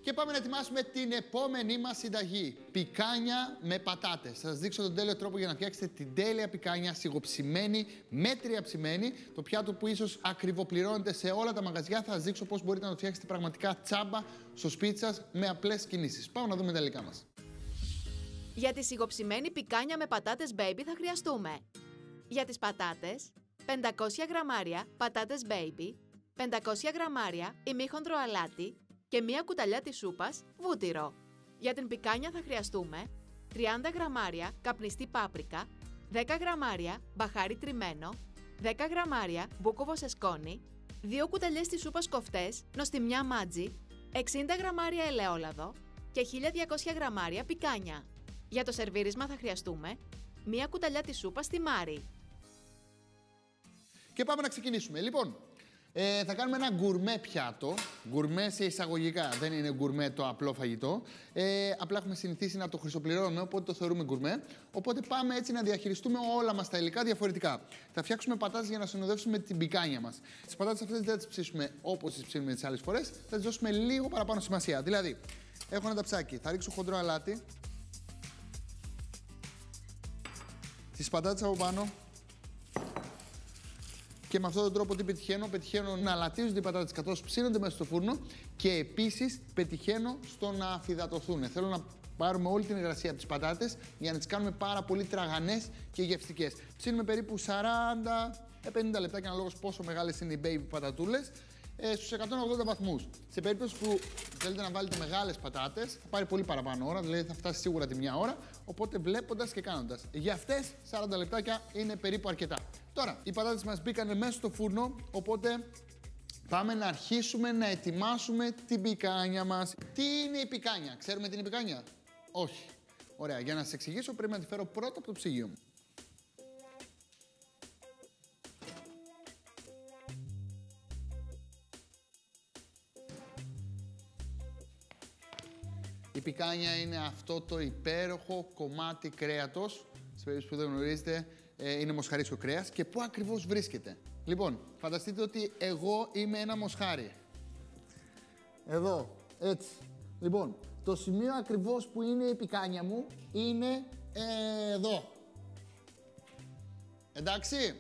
Και πάμε να ετοιμάσουμε την επόμενη μας συνταγή. Πικάνια με πατάτες. Θα σας δείξω τον τέλειο τρόπο για να φτιάξετε την τέλεια πικάνια, σιγοψημένη, μέτρια ψημένη. Το πιάτο που ίσως ακριβοπληρώνετε σε όλα τα μαγαζιά. Θα σας δείξω πώς μπορείτε να το φτιάξετε πραγματικά τσάμπα στο σπίτι σας με απλές κινήσεις. Πάμε να δούμε τα υλικά μας. Για τη σιγοψημένη πικάνια με πατάτες baby θα χρειαστούμε για τις πατάτες 500 γραμμάρια πατάτες baby, 500 γραμμάρια ημίχοντρο αλάτι και μία κουταλιά της σούπας βούτυρο. Για την πικάνια θα χρειαστούμε 30 γραμμάρια καπνιστή πάπρικα, 10 γραμμάρια μπαχάρι τριμμένο, 10 γραμμάρια μπούκοβο σε σκόνη, 2 κουταλιές της σούπας κοφτές, νοστιμιά μάτζι, 60 γραμμάρια ελαιόλαδο και 1200 γραμμάρια πικάνια. Για το σερβίρισμα θα χρειαστούμε μία κουταλιά της σούπας τιμάρι. Και πάμε να ξεκινήσουμε. Λοιπόν, θα κάνουμε ένα γκουρμέ πιάτο. Γκουρμέ σε εισαγωγικά. Δεν είναι γκουρμέ το απλό φαγητό. Απλά έχουμε συνηθίσει να το χρυσοπληρώνουμε, οπότε το θεωρούμε γκουρμέ. Οπότε πάμε έτσι να διαχειριστούμε όλα μας τα υλικά διαφορετικά. Θα φτιάξουμε πατάτες για να συνοδεύσουμε την πικάνια μας. Τις πατάτες αυτές δεν θα τις ψήσουμε όπως τις ψήνουμε τις άλλες φορές. Θα τις δώσουμε λίγο παραπάνω σημασία. Δηλαδή, έχω ένα ταψάκι. Θα ρίξω χοντρό αλάτι. Τις πατάτες από πάνω. Και με αυτόν τον τρόπο τι πετυχαίνω? Πετυχαίνω να λατίζονται οι πατάτες καθώς ψήνονται μέσα στο φούρνο και επίσης πετυχαίνω στο να αφυδατωθούν. Θέλω να πάρουμε όλη την υγρασία από τις πατάτες για να τις κάνουμε πάρα πολύ τραγανές και γευστικές. Ψήνουμε περίπου 40-50 λεπτάκια αναλόγως πόσο μεγάλες είναι οι baby πατατούλες. Στους 180 βαθμούς. Σε περίπτωση που θέλετε να βάλετε μεγάλες πατάτες, θα πάρει πολύ παραπάνω ώρα, δηλαδή θα φτάσει σίγουρα τη μία ώρα. Οπότε βλέποντας και κάνοντας. Για αυτές 40 λεπτάκια είναι περίπου αρκετά. Τώρα, οι πατάτες μας μπήκανε μέσα στο φούρνο, οπότε πάμε να αρχίσουμε να ετοιμάσουμε την πικάνια μας. Τι είναι η πικάνια? Ξέρουμε τι είναι η πικάνια? Όχι. Ωραία, για να σας εξηγήσω πρέπει να τη φέρω πρώτα από το ψυγείο μου. Η πικάνια είναι αυτό το υπέροχο κομμάτι κρέατος, σε περίπτωση που δεν γνωρίζετε, είναι μοσχαρίσιο κρέας. Και πού ακριβώς βρίσκεται? Λοιπόν, φανταστείτε ότι εγώ είμαι ένα μοσχάρι. Εδώ, έτσι. Λοιπόν, το σημείο ακριβώς που είναι η πικάνια μου είναι εδώ. Εντάξει?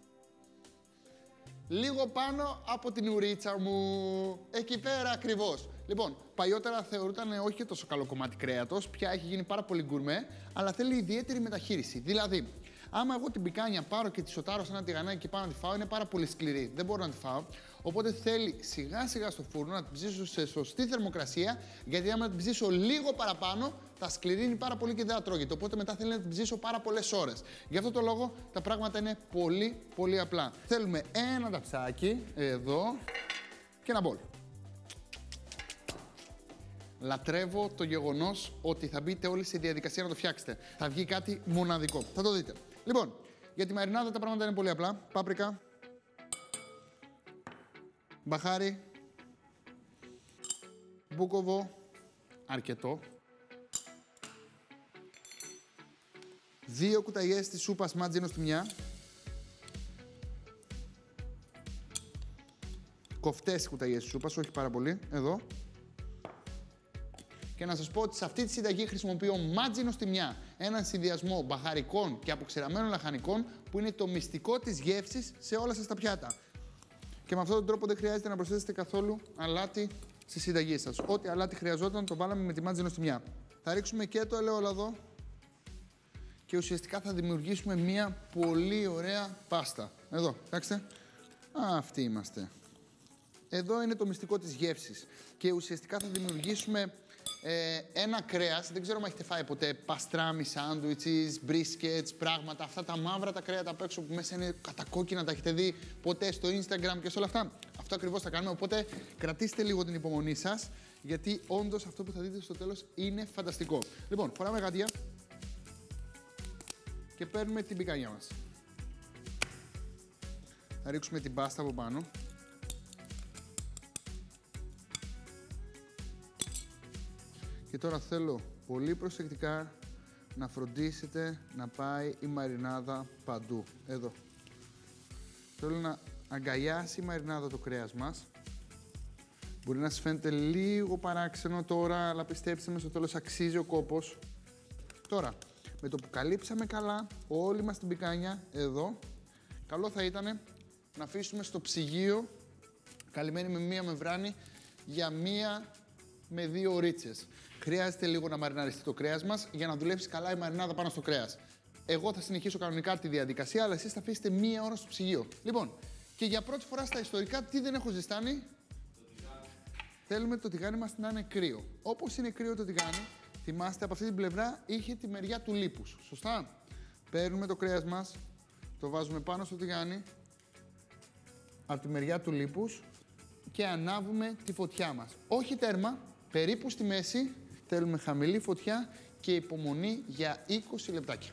Λίγο πάνω από την ουρίτσα μου. Εκεί πέρα ακριβώς. Λοιπόν, παλιότερα θεωρούταν όχι και τόσο καλό κομμάτι κρέατος, πια έχει γίνει πάρα πολύ γκουρμέ, αλλά θέλει ιδιαίτερη μεταχείριση. Δηλαδή, άμα εγώ την πικάνια πάρω και τη σοτάρω σε ένα τηγανάκι και πάω να τη φάω, είναι πάρα πολύ σκληρή. Δεν μπορώ να τη φάω. Οπότε θέλει σιγά σιγά στο φούρνο να την ψήσω σε σωστή θερμοκρασία, γιατί άμα την ψήσω λίγο παραπάνω, θα σκληρύνει πάρα πολύ και δεν θα τρώγεται. Οπότε μετά θέλει να την ψήσω πάρα πολλές ώρες. Γι' αυτό το λόγο τα πράγματα είναι πολύ πολύ απλά. Θέλουμε ένα ταψάκι εδώ και ένα μπολ. Λατρεύω το γεγονός ότι θα μπείτε όλοι στη διαδικασία να το φτιάξετε. Θα βγει κάτι μοναδικό. Θα το δείτε. Λοιπόν, για τη μαρινάδα τα πράγματα είναι πολύ απλά. Πάπρικα, μπαχάρι, μπούκοβο, αρκετό, 2 κουταλιές της σούπας μάτζι νοστιμιά, κοφτές κουταλιές της σούπας, όχι πάρα πολύ, εδώ. Και να σας πω ότι σε αυτή τη συνταγή χρησιμοποιώ μάτζι νοστιμιά, έναν συνδυασμό μπαχαρικών και αποξηραμένων λαχανικών που είναι το μυστικό της γεύσης σε όλα σας τα πιάτα. Και με αυτόν τον τρόπο δεν χρειάζεται να προσθέσετε καθόλου αλάτι στη συνταγή σας. Ό,τι αλάτι χρειαζόταν το βάλαμε με τη μάτζι νοστιμιά. Θα ρίξουμε και το ελαιόλαδο και ουσιαστικά θα δημιουργήσουμε μια πολύ ωραία πάστα. Εδώ, κοιτάξτε. Αυτοί είμαστε. Εδώ είναι το μυστικό της γεύσης. Και ουσιαστικά θα δημιουργήσουμε ένα κρέας. Δεν ξέρω αν έχετε φάει ποτέ παστράμι, σάντουιτσις, μπρίσκετς, πράγματα. Αυτά τα μαύρα τα κρέατα απ' έξω που μέσα είναι κατακόκκινα. Τα έχετε δει ποτέ στο Instagram και σε όλα αυτά? Αυτό ακριβώς θα κάνουμε. Οπότε κρατήστε λίγο την υπομονή σας, γιατί όντως αυτό που θα δείτε στο τέλος είναι φανταστικό. Λοιπόν, φοράμε γάντια και παίρνουμε την πικάνια μας. Θα ρίξουμε την πάστα από πάνω. Και τώρα θέλω πολύ προσεκτικά να φροντίσετε να πάει η μαρινάδα παντού. Εδώ. Θέλω να αγκαλιάσει η μαρινάδα το κρέας μας, Μπορεί να σας φαίνεται λίγο παράξενο τώρα, αλλά πιστέψτε με, στο τέλος αξίζει ο κόπος. Τώρα, με το που καλύψαμε καλά όλη μας την πικάνια εδώ, καλό θα ήταν να αφήσουμε στο ψυγείο, καλυμμένη με μία μεμβράνη, για 1 με 2 ωρίτσες. Χρειάζεται λίγο να μαριναριστεί το κρέας μας για να δουλέψει καλά η μαρινάδα πάνω στο κρέας. Εγώ θα συνεχίσω κανονικά τη διαδικασία, αλλά εσείς θα αφήσετε 1 ώρα στο ψυγείο. Λοιπόν, και για πρώτη φορά στα ιστορικά, τι δεν έχω ζεστάνει? Θέλουμε το τηγάνι μας να είναι κρύο. Όπως είναι κρύο το τηγάνι, θυμάστε από αυτή την πλευρά είχε τη μεριά του λίπους. Σωστά? Παίρνουμε το κρέας μας, το βάζουμε πάνω στο τηγάνι, από τη μεριά του λίπους και ανάβουμε τη φωτιά μας. Όχι τέρμα, περίπου στη μέση, θέλουμε χαμηλή φωτιά και υπομονή για 20 λεπτάκια.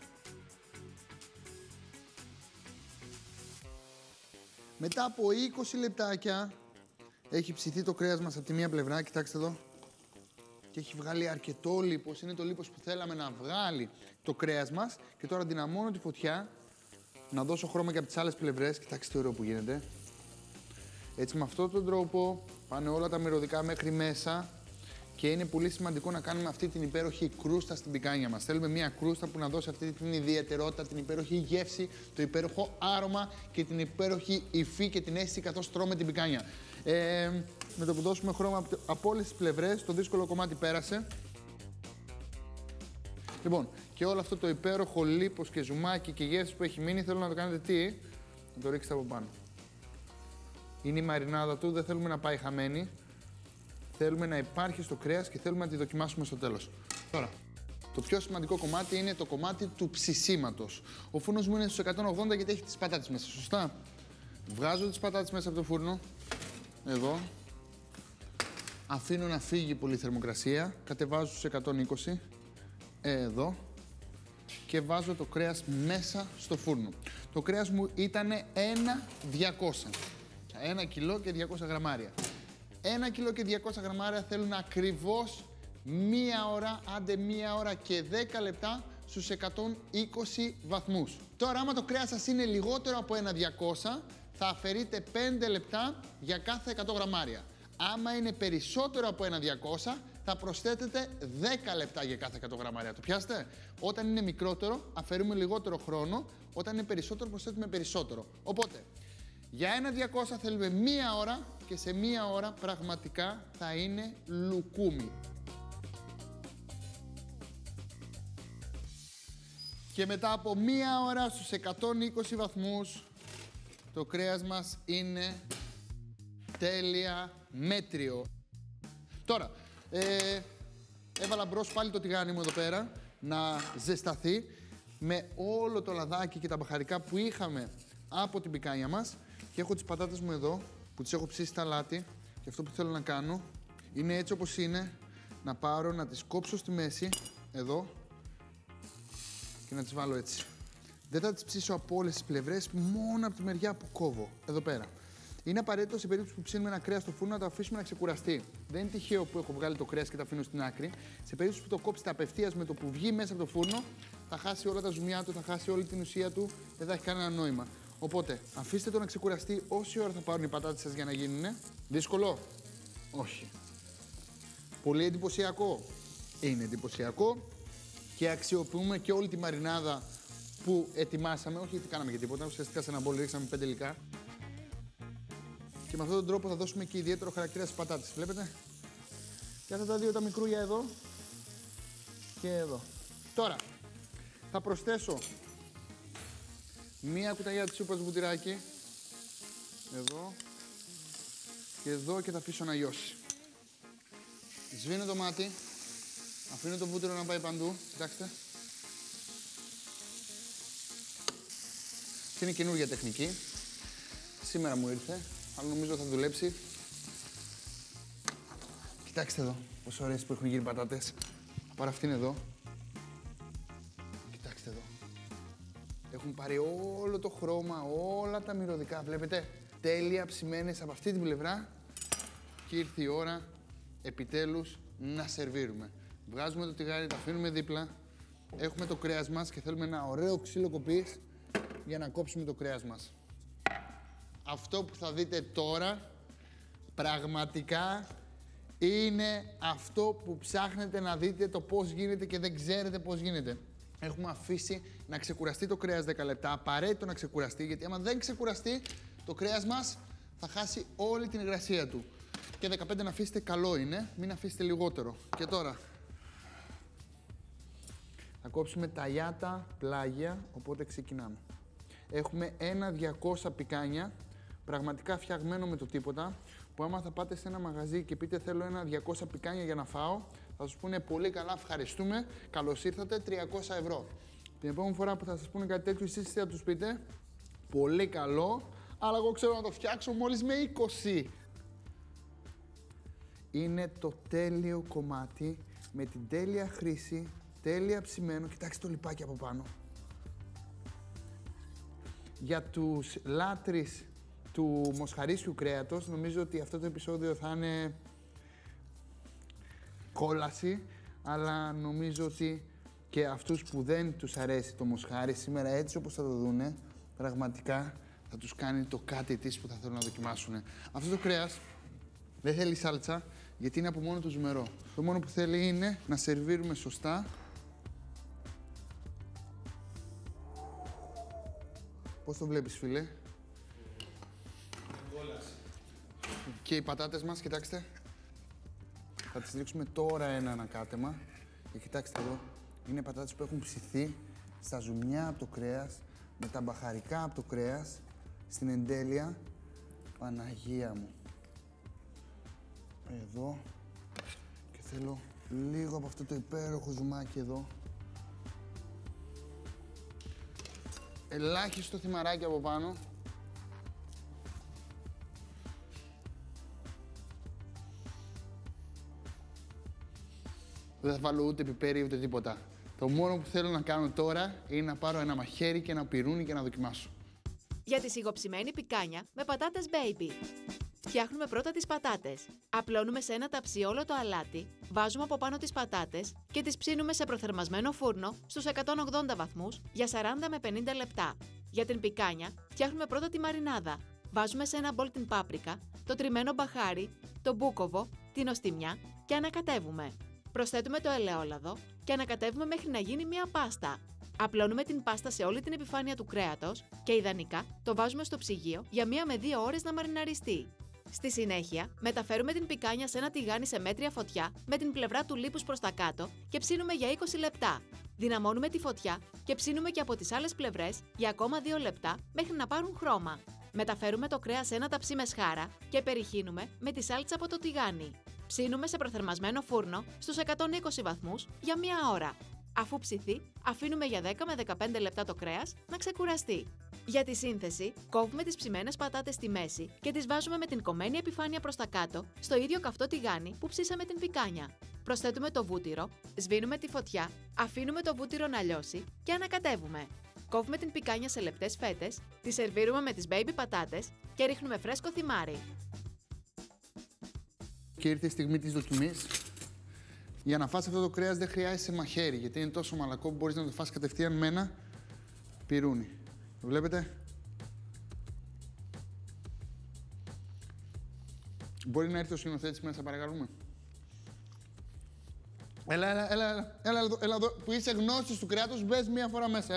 Μετά από 20 λεπτάκια έχει ψηθεί το κρέας μας από τη μία πλευρά, κοιτάξτε εδώ. Και έχει βγάλει αρκετό λίπος, είναι το λίπος που θέλαμε να βγάλει το κρέας μας. Και τώρα δυναμώνω τη φωτιά, να δώσω χρώμα και από τις άλλες πλευρές. Κοιτάξτε τι ωραίο που γίνεται. Έτσι με αυτόν τον τρόπο πάνε όλα τα μυρωδικά μέχρι μέσα. Και είναι πολύ σημαντικό να κάνουμε αυτή την υπέροχη κρούστα στην πικάνια μας. Θέλουμε μια κρούστα που να δώσει αυτή την ιδιαιτερότητα, την υπέροχη γεύση, το υπέροχο άρωμα και την υπέροχη υφή και την αίσθηση καθώς τρώμε την πικάνια. Με το που δώσουμε χρώμα από όλες τις πλευρές, το δύσκολο κομμάτι πέρασε. Λοιπόν, και όλο αυτό το υπέροχο λίπος και ζουμάκι και γεύση που έχει μείνει, θέλω να το κάνετε τι? Να το ρίξετε από πάνω. Είναι η μαρινάδα του, δεν θέλουμε να πάει χαμένη. Θέλουμε να υπάρχει στο κρέας και θέλουμε να τη δοκιμάσουμε στο τέλος. Τώρα, το πιο σημαντικό κομμάτι είναι το κομμάτι του ψησίματος. Ο φούρνος μου είναι στους 180 γιατί έχει τις πατάτες μέσα, σωστά? Βγάζω τις πατάτες μέσα από το φούρνο, εδώ. Αφήνω να φύγει πολύ θερμοκρασία, κατεβάζω στους 120, εδώ. Και βάζω το κρέας μέσα στο φούρνο. Το κρέας μου ήταν 1.200. 1 κιλό και 200 γραμμάρια. 1 κιλό και 200 γραμμάρια θέλουν ακριβώς 1 ώρα, άντε 1 ώρα και 10 λεπτά στους 120 βαθμούς. Τώρα, άμα το κρέας σας είναι λιγότερο από 1.200, θα αφαιρείτε 5 λεπτά για κάθε 100 γραμμάρια. Άμα είναι περισσότερο από 1.200, θα προσθέτετε 10 λεπτά για κάθε 100 γραμμάρια. Το πιάστε? Όταν είναι μικρότερο, αφαιρούμε λιγότερο χρόνο. Όταν είναι περισσότερο, προσθέτουμε περισσότερο. Οπότε, για 1.200 θέλουμε 1 ώρα και σε 1 ώρα πραγματικά θα είναι λουκούμι. Και μετά από 1 ώρα στους 120 βαθμούς, το κρέας μας είναι τέλεια, μέτριο. Τώρα, έβαλα μπρος πάλι το τηγάνι μου εδώ πέρα να ζεσταθεί με όλο το λαδάκι και τα μπαχαρικά που είχαμε από την πικάνια μας. Και έχω τις πατάτες μου εδώ που τις έχω ψήσει στα αλάτι και αυτό που θέλω να κάνω είναι έτσι όπως είναι να πάρω, να τις κόψω στη μέση, εδώ και να τις βάλω έτσι. Δεν θα τις ψήσω από όλες τις πλευρές, μόνο από τη μεριά που κόβω, εδώ πέρα. Είναι απαραίτητο σε περίπτωση που ψήνουμε ένα κρέας στο φούρνο να το αφήσουμε να ξεκουραστεί. Δεν είναι τυχαίο που έχω βγάλει το κρέας και το αφήνω στην άκρη. Σε περίπτωση που το κόψετε απευθείας με το που βγει μέσα από το φούρνο, θα χάσει όλα τα ζουμιά του, θα χάσει όλη την ουσία του, δεν θα έχει κανένα νόημα. Οπότε, αφήστε το να ξεκουραστεί όση ώρα θα πάρουν οι πατάτες σας για να γίνουνε. Δύσκολο? Όχι. Πολύ εντυπωσιακό? Είναι εντυπωσιακό. Και αξιοποιούμε και όλη τη μαρινάδα που ετοιμάσαμε. Όχι γιατί κάναμε και τίποτα, ουσιαστικά σε ένα μπολ ρίξαμε 5 υλικά. Και με αυτόν τον τρόπο θα δώσουμε και ιδιαίτερο χαρακτήρα στις πατάτες. Βλέπετε? Και αυτά τα δύο τα μικρούλια εδώ και εδώ. Τώρα, θα προσθέσω 1 κουταλιά της σούπας βουτυράκι. Εδώ. Και εδώ και θα αφήσω να λιώσει. Σβήνω το μάτι. Αφήνω το βούτυρο να πάει παντού. Κοιτάξτε. Αυτή είναι καινούργια τεχνική. Σήμερα μου ήρθε, αλλά νομίζω θα δουλέψει. Κοιτάξτε εδώ, πόσο ωραίες που έχουν γίνει πατάτες. Πάρω αυτήν εδώ. Κοιτάξτε εδώ. Έχουν πάρει όλο το χρώμα, όλα τα μυρωδικά, βλέπετε. Τέλεια ψημένες από αυτή την πλευρά. Και ήρθε η ώρα, επιτέλους, να σερβίρουμε. Βγάζουμε το τηγάρι, το αφήνουμε δίπλα. Έχουμε το κρέας μας και θέλουμε ένα ωραίο ξύλο κοπής για να κόψουμε το κρέας μας. Αυτό που θα δείτε τώρα πραγματικά Είναι αυτό που ψάχνετε να δείτε το πώς γίνεται και δεν ξέρετε πώς γίνεται. Έχουμε αφήσει να ξεκουραστεί το κρέας 10 λεπτά, απαραίτητο να ξεκουραστεί, γιατί άμα δεν ξεκουραστεί, το κρέας μας θα χάσει όλη την υγρασία του. Και 15 να αφήσετε καλό είναι, μην αφήσετε λιγότερο. Και τώρα, θα κόψουμε τα λιάτα πλάγια, οπότε ξεκινάμε. Έχουμε ένα 200 πικάνια, πραγματικά φτιαγμένο με το τίποτα, που άμα θα πάτε σε ένα μαγαζί και πείτε θέλω ένα 200 πικάνια για να φάω, θα σας πούνε πολύ καλά, ευχαριστούμε, καλώς ήρθατε, 300 ευρώ. Την επόμενη φορά που θα σας πούνε κάτι τέτοιο, εσείς θα τους πείτε πολύ καλό, αλλά εγώ ξέρω να το φτιάξω μόλις με 20. Είναι το τέλειο κομμάτι, με την τέλεια χρήση, τέλεια ψημένο. Κοιτάξτε το λιπάκι από πάνω. Για τους λάτρεις του μοσχαρίσιου κρέατος, νομίζω ότι αυτό το επεισόδιο θα είναι κόλαση, αλλά νομίζω ότι και αυτούς που δεν τους αρέσει το μοσχάρι, σήμερα έτσι όπως θα το δούνε, πραγματικά θα τους κάνει το κάτι της που θα θέλουν να δοκιμάσουν. Αυτό το κρέας δεν θέλει σάλτσα, γιατί είναι από μόνο του ζουμερό. Το μόνο που θέλει είναι να σερβίρουμε σωστά. Πώς το βλέπεις, φίλε? Και οι πατάτες μας, κοιτάξτε. Θα τις ρίξουμε τώρα ένα ανακάτεμα. Και κοιτάξτε εδώ, είναι πατάτες που έχουν ψηθεί στα ζουμιά από το κρέας, με τα μπαχαρικά από το κρέας, στην εντέλεια. Παναγία μου. Εδώ. Και θέλω λίγο από αυτό το υπέροχο ζουμάκι εδώ. Ελάχιστο θυμαράκι από πάνω. Δεν θα βάλω ούτε πιπέρι ούτε τίποτα. Το μόνο που θέλω να κάνω τώρα είναι να πάρω ένα μαχαίρι και ένα πυρούνι και να δοκιμάσω. Για τη σιγοψημένη πικάνια με πατάτες baby. Φτιάχνουμε πρώτα τις πατάτες. Απλώνουμε σε ένα ταψί όλο το αλάτι, βάζουμε από πάνω τις πατάτες και τις ψήνουμε σε προθερμασμένο φούρνο στους 180 βαθμούς για 40 με 50 λεπτά. Για την πικάνια φτιάχνουμε πρώτα τη μαρινάδα. Βάζουμε σε ένα μπολ την πάπρικα, το τριμμένο μπαχάρι, το μπούκοβο, την οστιμιά και ανακατεύουμε. Προσθέτουμε το ελαιόλαδο και ανακατεύουμε μέχρι να γίνει μια πάστα. Απλώνουμε την πάστα σε όλη την επιφάνεια του κρέατος και ιδανικά το βάζουμε στο ψυγείο για 1 με 2 ώρες να μαριναριστεί. Στη συνέχεια, μεταφέρουμε την πικάνια σε ένα τηγάνι σε μέτρια φωτιά με την πλευρά του λίπους προς τα κάτω και ψήνουμε για 20 λεπτά. Δυναμώνουμε τη φωτιά και ψήνουμε και από τις άλλες πλευρές για ακόμα 2 λεπτά μέχρι να πάρουν χρώμα. Μεταφέρουμε το κρέας σε ένα ταψί με σχάρα και περιχύνουμε με τη σάλτσα από το τηγάνι. Ψήνουμε σε προθερμασμένο φούρνο στους 120 βαθμούς για 1 ώρα. Αφού ψηθεί, αφήνουμε για 10 με 15 λεπτά το κρέας να ξεκουραστεί. Για τη σύνθεση, κόβουμε τις ψημένες πατάτες στη μέση και τις βάζουμε με την κομμένη επιφάνεια προς τα κάτω στο ίδιο καυτό τηγάνι που ψήσαμε την πικάνια. Προσθέτουμε το βούτυρο, σβήνουμε τη φωτιά, αφήνουμε το βούτυρο να λιώσει και ανακατεύουμε. Κόβουμε την πικάνια σε λεπτές φέτες, τη σερβίρουμε με τις baby πατάτες και ρίχνουμε φρέσκο θυμάρι. Και ήρθε η στιγμή της δοκιμής. Για να φας αυτό το κρέας δεν χρειάζεσαι μαχαίρι, γιατί είναι τόσο μαλακό που μπορείς να το φας κατευθείαν με ένα πυρούνι. Το βλέπετε? Μπορεί να έρθει ο σκηνοθέτης μέσα, παρακαλούμε. Έλα εδώ, που είσαι γνώστης του κρέατος, μπες 1 φορά μέσα,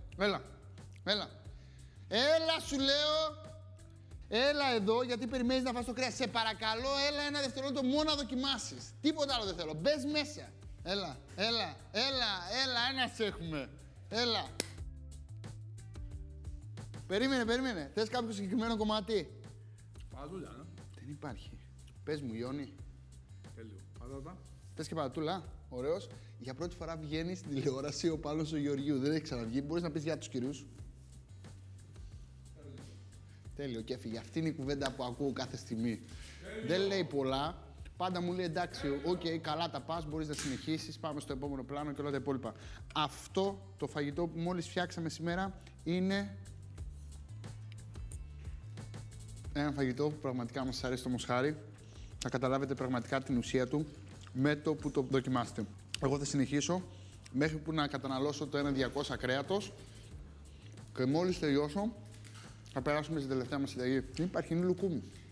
έλα σου λέω. Έλα εδώ, γιατί περιμένεις να φας το κρέας. Σε παρακαλώ, έλα 1 δευτερόλεπτο μόνο να δοκιμάσεις. Τίποτα άλλο δεν θέλω. Μπες μέσα. Έλα, ένας έχουμε. Έλα. Περίμενε. Θες κάποιο συγκεκριμένο κομμάτι? Πατατούλα, ναι. Δεν υπάρχει. Πες μου, Ιόνι. Τέλειο. Πατάτα. Θες και πατατούλα. Ωραίος. Για πρώτη φορά βγαίνει στην τηλεόραση ο Πάλος ο Γεωργίου. Δεν έχει ξαναβγεί. Μπορείς να πεις για τους κυρίους. Τέλειο και έφυγε. Αυτή είναι η κουβέντα που ακούω κάθε στιγμή. Δεν λέει πολλά. Πάντα μου λέει εντάξει, καλά τα πας, μπορείς να συνεχίσεις, πάμε στο επόμενο πλάνο και όλα τα υπόλοιπα. Αυτό το φαγητό που μόλις φτιάξαμε σήμερα είναι ένα φαγητό που πραγματικά μας αρέσει το μοσχάρι. Θα καταλάβετε πραγματικά την ουσία του με το που το δοκιμάσετε. Εγώ θα συνεχίσω μέχρι που να καταναλώσω το 1.200 κρέατος και μόλις τελειώσω θα περάσουμε στην τελευταία μας συνταγή. Δεν υπάρχει, είναι λουκούμι.